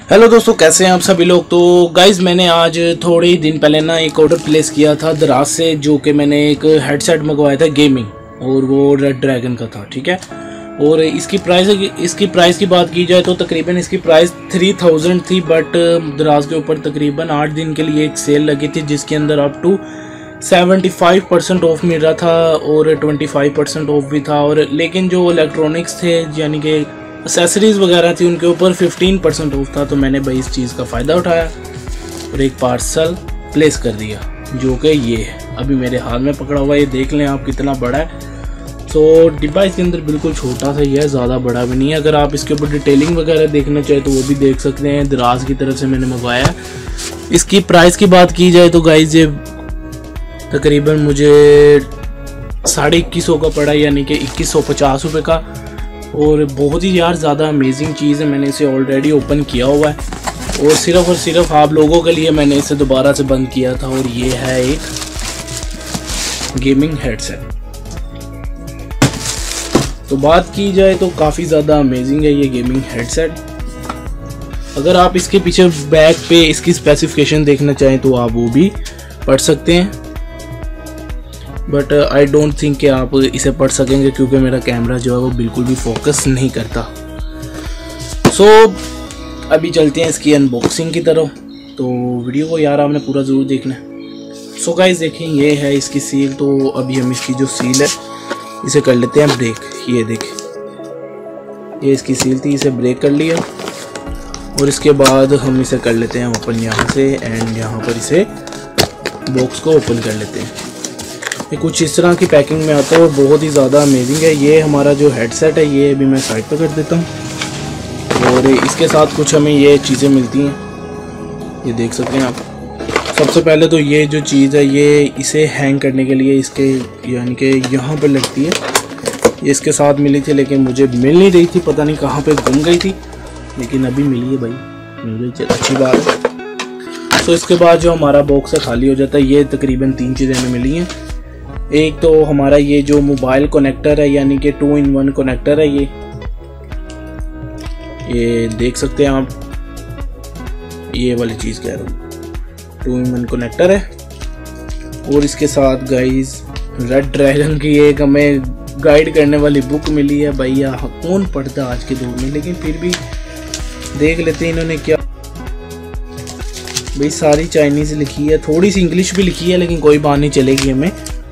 Hello दोस्तों, कैसे हैं आप सभी लोग। तो गाइज़ मैंने आज थोड़े ही दिन पहले ना एक ऑर्डर प्लेस किया था दराज से, जो कि मैंने एक हेडसेट मंगवाया था गेमिंग, और वो रेड ड्रैगन का था। ठीक है, और इसकी प्राइस की बात की जाए तो तकरीबन इसकी प्राइस 3000 थी, बट दराज के ऊपर तकरीबन 8 दिन के लिए एक सेल लगी थी जिसके अंदर अप टू 75% ऑफ मिल रहा था और 25% ऑफ भी था। और लेकिन जो इलेक्ट्रॉनिक्स थे यानी कि एक्सेसरीज़ वगैरह थी उनके ऊपर 15% ऑफ था। तो मैंने भाई इस चीज़ का फ़ायदा उठाया और एक पार्सल प्लेस कर दिया, जो कि ये है अभी मेरे हाथ में पकड़ा हुआ है। ये देख लें आप कितना बड़ा है। तो डिब्बा इसके अंदर बिल्कुल छोटा सा ही है, ज़्यादा बड़ा भी नहीं है। अगर आप इसके ऊपर डिटेलिंग वगैरह देखना चाहें तो वो भी देख सकते हैं। दराज की तरफ से मैंने मंगवाया। इसकी प्राइस की बात की जाए तो गाइस ये तकरीबन मुझे 2150 का पड़ा, यानी कि 2150 रुपये का। और बहुत ही यार ज़्यादा अमेजिंग चीज़ है। मैंने इसे ऑलरेडी ओपन किया हुआ है और सिर्फ आप लोगों के लिए मैंने इसे दोबारा से बंद किया था। और ये है एक गेमिंग हेडसेट। तो बात की जाए तो काफ़ी ज़्यादा अमेजिंग है ये गेमिंग हेडसेट। अगर आप इसके पीछे बैक पे इसकी स्पेसिफिकेशन देखना चाहें तो आप वो भी पढ़ सकते हैं, बट आई डोंट थिंक कि आप इसे पढ़ सकेंगे क्योंकि मेरा कैमरा जो है वो बिल्कुल भी फोकस नहीं करता। सो अभी चलते हैं इसकी अनबॉक्सिंग की तरफ। तो वीडियो को यार आपने पूरा ज़रूर देखना है। सो गाइस देखें, ये है इसकी सील। तो अभी हम इसकी जो सील है इसे कर लेते हैं ब्रेक। ये देखें, ये इसकी सील थी, इसे ब्रेक कर लिया और इसके बाद हम इसे कर लेते हैं ओपन यहाँ से, एंड यहाँ पर इसे बॉक्स को ओपन कर लेते हैं। ये कुछ इस तरह की पैकिंग में आता है और बहुत ही ज़्यादा अमेजिंग है। ये हमारा जो हेडसेट है ये अभी मैं साइड पर कर देता हूँ। और इसके साथ कुछ हमें ये चीज़ें मिलती हैं, ये देख सकते हैं आप। सबसे पहले तो ये जो चीज़ है ये इसे हैंग करने के लिए इसके यानी कि यहाँ पर लगती है। ये इसके साथ मिली थी लेकिन मुझे मिल नहीं रही थी, पता नहीं कहाँ पर गुम गई थी, लेकिन अभी मिली है भाई, मिल गई, अच्छी बात है। तो इसके बाद जो हमारा बॉक्स है खाली हो जाता है। ये तकरीबन 3 चीज़ें हमें मिली हैं। एक तो हमारा ये जो मोबाइल कनेक्टर है यानी कि 2-in-1 कनेक्टर है, ये देख सकते हैं आप, ये वाली चीज़ कह रहा हूँ, 2-in-1 कनेक्टर है। और इसके साथ गाइस रेड ड्रैगन की एक हमें गाइड करने वाली बुक मिली है। भैया कौन पढ़ता आज के दौर में, लेकिन फिर भी देख लेते हैं इन्होंने क्या। भाई सारी चाइनीज़ लिखी है, थोड़ी सी इंग्लिश भी लिखी है, लेकिन कोई बात नहीं चलेगी हमें।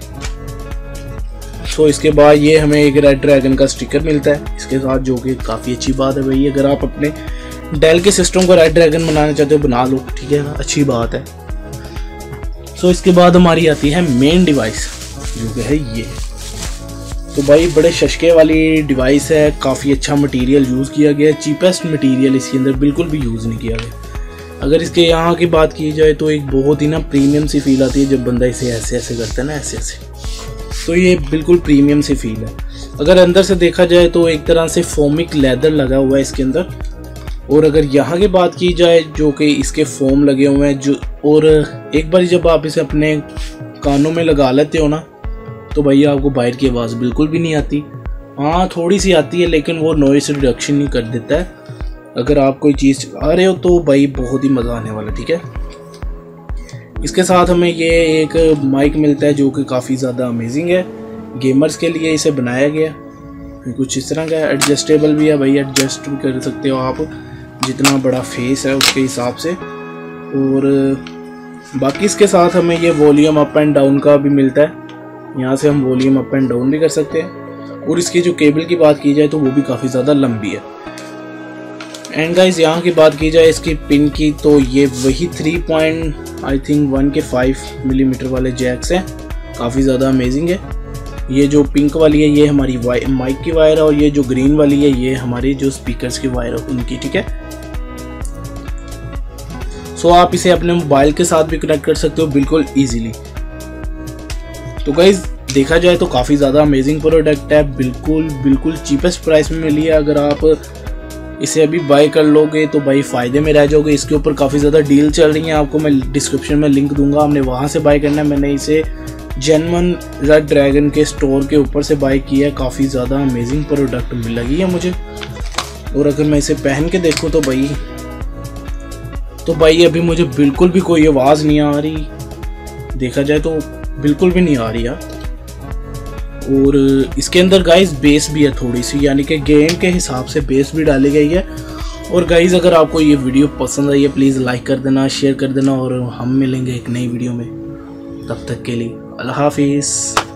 तो इसके बाद ये हमें एक रेड ड्रैगन का स्टिकर मिलता है इसके साथ, जो कि काफ़ी अच्छी बात है भाई। अगर आप अपने डेल के सिस्टम को रेड ड्रैगन बनाना चाहते हो बना लो, ठीक है ना, अच्छी बात है। तो इसके बाद हमारी आती है मेन डिवाइस, जो कि है ये। तो भाई बड़े शशके वाली डिवाइस है, काफ़ी अच्छा मटेरियल यूज़ किया गया है, चीपेस्ट मटेरियल इसके अंदर बिल्कुल भी यूज़ नहीं किया गया। अगर इसके यहाँ की बात की जाए तो एक बहुत ही ना प्रीमियम सी फील आती है जब बंदा इसे ऐसे ऐसे करता है ना, ऐसे ऐसे। तो ये बिल्कुल प्रीमियम सी फील है। अगर अंदर से देखा जाए तो एक तरह से फोमिक लेदर लगा हुआ है इसके अंदर। और अगर यहाँ की बात की जाए जो कि इसके फोम लगे हुए हैं जो, और एक बार जब आप इसे अपने कानों में लगा लेते हो ना तो भैया आपको बाहर की आवाज़ बिल्कुल भी नहीं आती। हाँ थोड़ी सी आती है लेकिन वो नॉइस रिडक्शन ही कर देता है। अगर आप कोई चीज़ आ रहे हो तो भाई बहुत ही मज़ा आने वाला, ठीक है। इसके साथ हमें ये एक माइक मिलता है जो कि काफ़ी ज़्यादा अमेजिंग है, गेमर्स के लिए इसे बनाया गया। कुछ इस तरह का है, एडजस्टेबल भी है भाई, एडजस्ट भी कर सकते हो आप जितना बड़ा फेस है उसके हिसाब से। और बाकी इसके साथ हमें ये वॉल्यूम अप एंड डाउन का भी मिलता है, यहाँ से हम वॉल्यूम अप एंड डाउन भी कर सकते हैं। और इसकी जो केबल की बात की जाए तो वो भी काफ़ी ज़्यादा लंबी है। एंड गाइस यहाँ की बात की जाए इसकी पिन की तो ये वही 3.1 मिलीमीटर वाले जैक्स हैं, काफ़ी ज़्यादा अमेजिंग है। ये जो पिंक वाली है ये हमारी माइक की वायर है और ये जो ग्रीन वाली है ये हमारी जो स्पीकर्स की वायर है उनकी, ठीक है। सो आप इसे अपने मोबाइल के साथ भी कनेक्ट कर सकते हो बिल्कुल ईजीली। तो गाइस देखा जाए तो काफ़ी ज़्यादा अमेजिंग प्रोडक्ट है, बिल्कुल चीपेस्ट प्राइस में मिली है। अगर आप इसे अभी बाय कर लोगे तो भाई फ़ायदे में रह जाओगे। इसके ऊपर काफ़ी ज़्यादा डील चल रही हैं, आपको मैं डिस्क्रिप्शन में लिंक दूंगा, हमने वहाँ से बाय करना है। मैंने इसे जेन्युइन रेड ड्रैगन के स्टोर के ऊपर से बाय किया है। काफ़ी ज़्यादा अमेजिंग प्रोडक्ट लगी है मुझे। और अगर मैं इसे पहन के देखूँ तो भाई तो भाई अभी मुझे बिल्कुल भी कोई आवाज़ नहीं आ रही, देखा जाए तो बिल्कुल भी नहीं आ रही यार। और इसके अंदर गाइस बेस भी है थोड़ी सी, यानी कि गेम के हिसाब से बेस भी डाली गई है। और गाइस अगर आपको ये वीडियो पसंद आई है प्लीज़ लाइक कर देना, शेयर कर देना, और हम मिलेंगे एक नई वीडियो में। तब तक के लिए अल्लाह हाफिज़।